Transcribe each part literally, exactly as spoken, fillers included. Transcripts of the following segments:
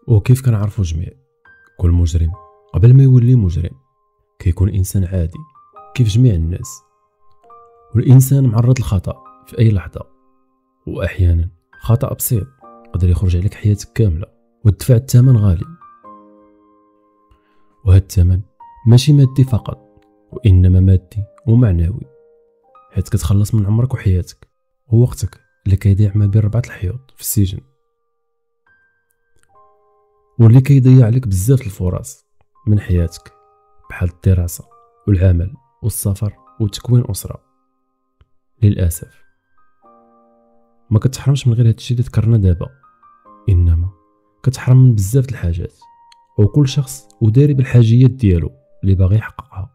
وكيف كنعرفوا جميع كل مجرم قبل ما يولي مجرم كيكون انسان عادي كيف جميع الناس. والانسان معرض للخطا في اي لحظه، واحيانا خطا بسيط يقدر يخرج عليك حياتك كامله وتدفع الثمن غالي. وهذا الثمن ماشي مادي فقط، وانما مادي ومعنوي، حيت كتخلص من عمرك وحياتك ووقتك اللي كيضيع ما بين ربعة الحيوط في السجن، واللي كيضيع عليك بزاف الفرص من حياتك بحال الدراسة والعمل والسفر وتكوين أسرة. للأسف ما كتحرمش من غير هادشي اللي ذكرنا دابا، إنما كتحرم من بزاف الحاجات، وكل شخص وداري بالحاجيات ديالو اللي باغي يحققها.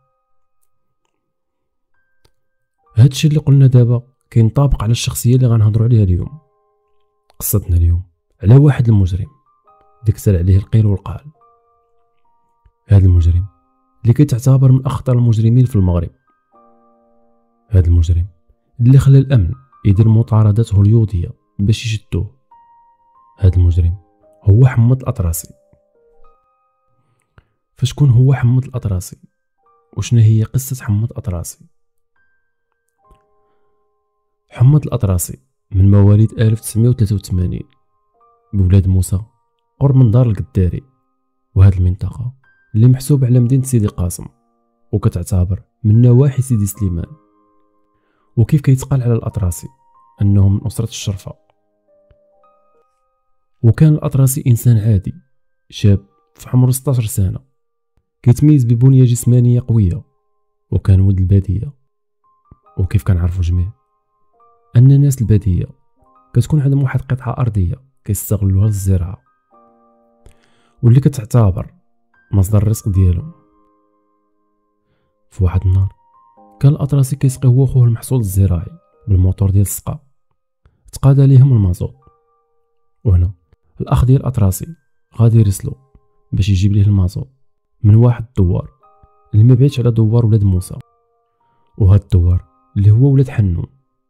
هادشي اللي قلنا دابا كينطابق على الشخصية اللي غنهضروا عليها اليوم. قصتنا اليوم على واحد المجرم ديكتر عليه القيل والقال. هذا المجرم اللي كيتعتبر من اخطر المجرمين في المغرب، هذا المجرم اللي خلى الامن يدير مطاردات هوليوديه باش يشدوه، هذا المجرم هو حمد الأطراسي. فشكون هو حمد الأطراسي وشنو هي قصه حمد الأطراسي؟ حمد الأطراسي من مواليد ألف وتسعمائة وثلاثة وثمانين بولاد موسى قرب من دار القداري، وهذه المنطقه اللي محسوب على مدينة سيدي قاسم وكتعتبر من نواحي سيدي سليمان. وكيف كيتقال على الأطراسي أنه من أسرة الشرفة. وكان الأطراسي إنسان عادي شاب في عمره ستة عشر سنة، كيتميز ببنية جسمانية قوية، وكان ولد البادية. وكيف كنعرفوا جميع أن الناس البادية كتكون عندهم واحد قطعة أرضية كيستغلوها للزراعة، واللي كتعتبر مصدر الرزق ديالهم. في واحد النهار كان الأطراسي كيسقي هو وخوه المحصول الزراعي بالموتور ديال السقا، تقاد عليهم المازوت. وهنا الاخ ديال الأطراسي غادي يرسلو باش يجيب ليه المازوت من واحد الدوار اللي ما بعيدش على دوار ولاد موسى، وهاد الدوار اللي هو ولاد حنون.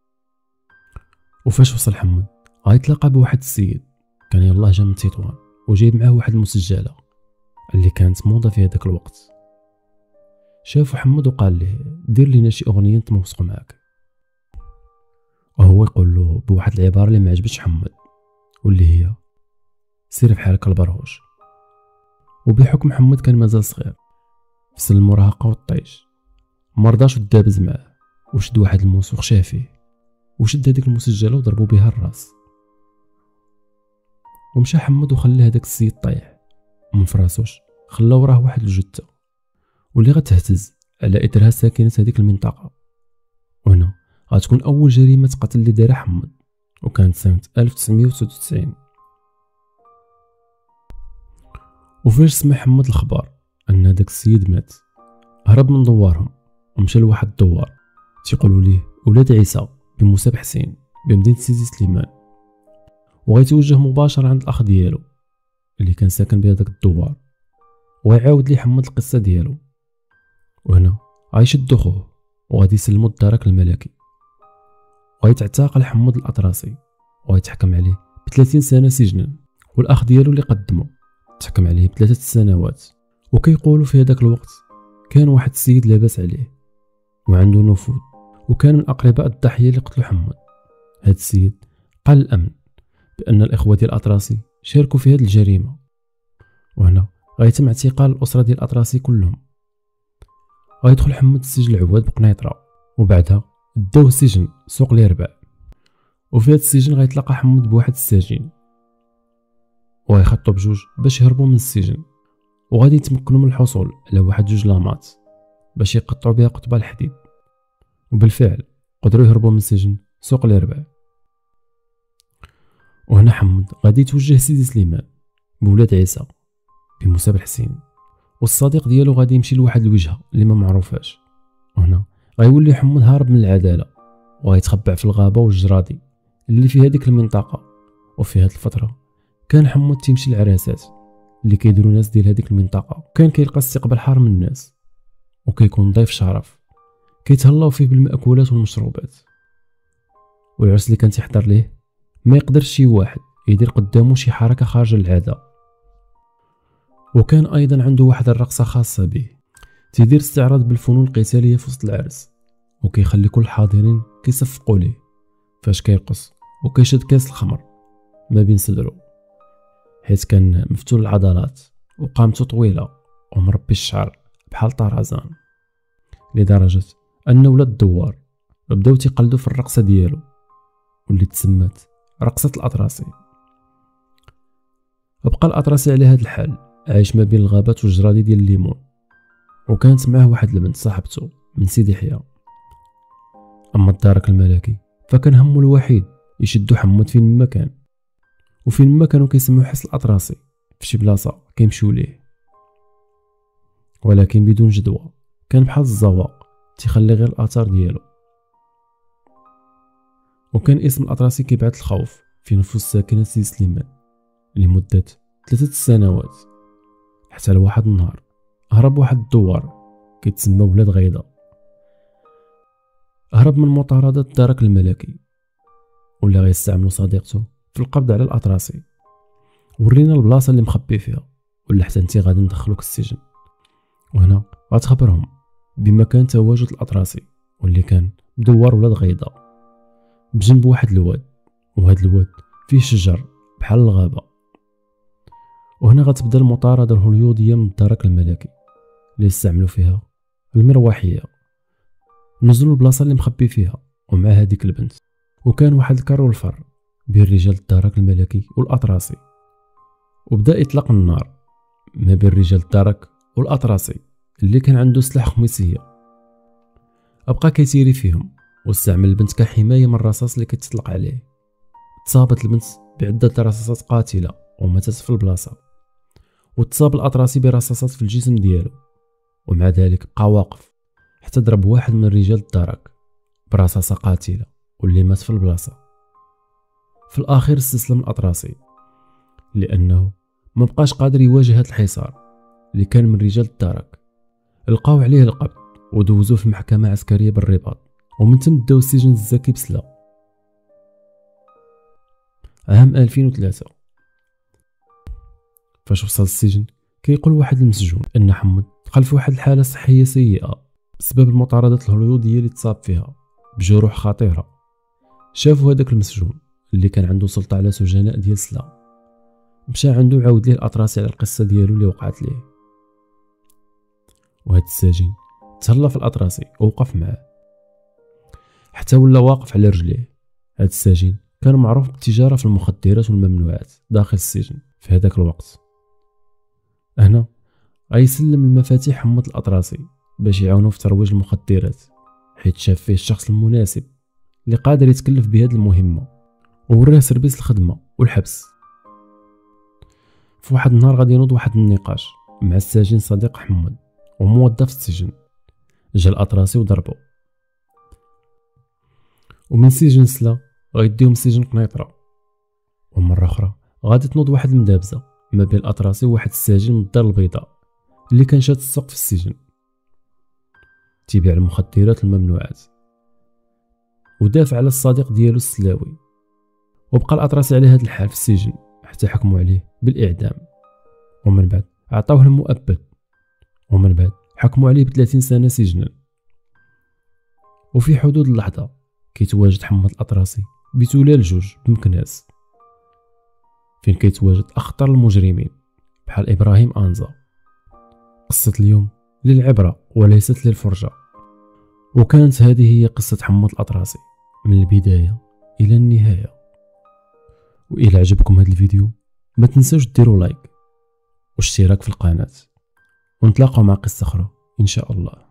وفاش وصل حمد غيتلاقى بواحد السيد كان يلاه جا من تطوان وجايب معاه واحد المسجله اللي كانت موضه في هذاك الوقت. شافو حمد وقال له دير لينا شي اغنيه نتموسقوا معاك، وهو يقول له بواحد العباره اللي ما عجبتش حمد، واللي هي سير بحالك البرهوش. وبحكم حمد كان مازال صغير في سن المراهقه والطيش، مرضاش ودابز معاه وشد واحد الموس وخشى فيه، وشد هذيك المسجله وضربو بها الراس. ومشى حمد وخلى هذاك السيد طايح ومن فراسوش خلى وراه واحد الجثه واللي غتهتز على اثرها ساكنه هذيك المنطقه. وهنا غتكون اول جريمه قتل اللي دارها حمد، وكانت سنه ألف وتسعمائة وتسعة وتسعين. وفاش سمع حمد الخبر ان هذاك السيد مات، هرب من دوارهم ومشى لواحد الدوار تيقولوا ليه ولاد عيسى بموسى بحسين بمدينه سيدي سليمان، وغيتوجه مباشره عند الاخ ديالو اللي كان ساكن بهذاك الدوار، ويعاود ليه حمد القصه ديالو. وهنا غيشدو خوه وغادي يسلمو الدرك الملكي، وغيتعتقل حمد الأطراسي وغيتحكم عليه بثلاثين سنه سجنا، والاخ ديالو اللي قدمو تحكم عليه بثلاثه سنوات. وكيقولوا في هذاك الوقت كان واحد السيد لاباس عليه وعنده نفوذ، وكان من اقرباء الضحيه اللي قتلوا حمد. هذا السيد قال الامن بان الاخوه ديال الأطراسي شاركوا في هذه الجريمه. وهنا غيتم اعتقال الاسره ديال الأطراسي كلهم. غيدخل حمد السجن العواد بقنيطره، وبعدها داوه سجن سوق اليربع. وفي هذا السجن غيتلاقى حمد بواحد السجين وغيخطوا بجوج باش يهربوا من السجن، وغادي يتمكنوا من الحصول على واحد جوج لامات باش يقطعوا بها قطبه الحديد. وبالفعل قدروا يهربوا من سجن سوق اليربع. وهنا حمد غادي يتوجه سيدي سليمان بولاد عيسى بموسى بحسين، والصديق ديالو غادي يمشي لواحد الوجهه اللي ما معروفاش. وهنا غيولي حمد هارب من العداله وغيتخبع في الغابه والجرادي اللي في هذيك المنطقه. وفي هذه الفتره كان حمد تيمشي للعراسات اللي كيديروا ناس ديال هذيك المنطقه، وكان كيلقى استقبال حار من الناس، وكيكون ضيف شرف كيتهلاو فيه بالمأكولات والمشروبات. والعرس اللي كان تيحضر ليه ما يقدرش شي واحد يدير قدامه شي حركه خارجه العاده، وكان ايضا عنده واحد الرقصه خاصه به، تيدير استعراض بالفنون القتاليه في وسط العرس، وكيخلي كل الحاضرين كيصفقوا ليه فاش كيرقص، وكيشد كاس الخمر ما بين صدرو، حيت كان مفتول العضلات وقامته طويله ومربي الشعر بحال طرزان، لدرجه ان ولاد الدوار بداو تيقلدوا في الرقصه ديالو واللي تسمات رقصه الاطراسي. بقى الاطراسي على هذا الحال عايش ما بين الغابات والجرادي ديال الليمون، وكانت معاه واحد البنت صاحبته من سيدي حيا. اما الدارك الملكي فكان همه الوحيد يشدو حمود فين ما كان، وفين ما كانوا كيسمعوا حس الاطراسي في شي بلاصه كيمشيو ليه، ولكن بدون جدوى، كان بحال الزواق تيخلي غير الاثار ديالو. وكان اسم الاطراسي كيبعث الخوف في نفوس ساكنه سيدي سليمان لمده ثلاثه سنوات، حتى لواحد النهار هرب واحد الدوار كيتسمى ولاد غيضه، هرب من مطاردة الدرك الملكي، ولا غيستعملوا صديقته في القبض على الاطراسي. ورينا البلاصه اللي مخبي فيها، ولا حتى انت غادي ندخلوك السجن. وهنا غتخبرهم بمكان تواجد الاطراسي، واللي كان بدوار ولاد غيضه بجنب واحد الواد، وهذا الواد فيه شجر بحال الغابه. وهنا غتبدا المطارده الهوليوديه من الدرك الملكي اللي استعملوا فيها المروحيه. نزلوا البلاصه اللي مخبي فيها ومع هذيك البنت، وكان واحد الكر والفر بين رجال الدرك الملكي والاطراسي، وبدا اطلاق النار ما بين رجال الدرك والاطراسي اللي كان عنده سلاح خميسيه. ابقى كيتيري فيهم واستعمل البنت كحمايه من الرصاص اللي كيتطلق عليه. تصابت البنت بعده رصاصات قاتله وماتت في البلاصه، وتصاب الاطراسي برصاصات في الجسم ديالو، ومع ذلك بقى واقف حتى ضرب واحد من رجال الدرك برصاصه قاتله واللي مات في البلاصه. في الاخير استسلم الاطراسي لانه ما بقاش قادر يواجه هذا الحصار اللي كان من رجال الدرك. لقاو عليه القبض ودوزوه في محكمه عسكريه بالرباط، ومن تم داو السجن الزكي بسلا. عام ألفين وثلاثة فاش وصل السجن كيقول واحد المسجون ان حمود دخل في واحد الحاله صحيه سيئه بسبب المطاردات الهوليوديه اللي تصاب فيها بجروح خطيره. شافوا هذاك المسجون اللي كان عنده سلطه على سجناء ديال سلا، مشى عنده وعاود ليه الاطراسي على القصه ديالو اللي وقعت ليه. وهذا السجين تهلا في الاطراسي ووقف معاه حتى ولا واقف على رجليه. هذا السجين كان معروف بالتجاره في المخدرات والممنوعات داخل السجن في هذاك الوقت. هنا غيسلم المفاتيح حمود الاطراسي باش يعاونوا في ترويج المخدرات، حيت شاف فيه الشخص المناسب اللي قادر يتكلف بهذه المهمه، ووراه سربيس الخدمه والحبس. في واحد النهار غادي ينوض واحد النقاش مع السجين صديق حمود وموظف السجن. جا الاطراسي وضربو، ومن سجن سلا غيديهم سجن قنيطره. ومره اخرى غادي تنوض واحد المدابزه ما بين الاطراسي وواحد السجين من الدار البيضاء اللي كان شاد السوق في السجن تيبيع المخدرات الممنوعات، ودافع على الصديق ديالو السلاوي. وبقى الاطراسي على هذا الحال في السجن حتى حكموا عليه بالاعدام، ومن بعد عطاوه المؤبد، ومن بعد حكموا عليه ب ثلاثين سنه سجنا. وفي حدود اللحظه كيتواجد حماد الاطراسي بتلال جوج بمكناس، فين كيتواجد اخطر المجرمين بحال ابراهيم انزا. قصه اليوم للعبره وليست للفرجه، وكانت هذه هي قصه حماد الاطراسي من البدايه الى النهايه. والى عجبكم هذا الفيديو ما تنسوش ديروا لايك واشتراك في القناه، ونتلاقاو مع قصه اخرى ان شاء الله.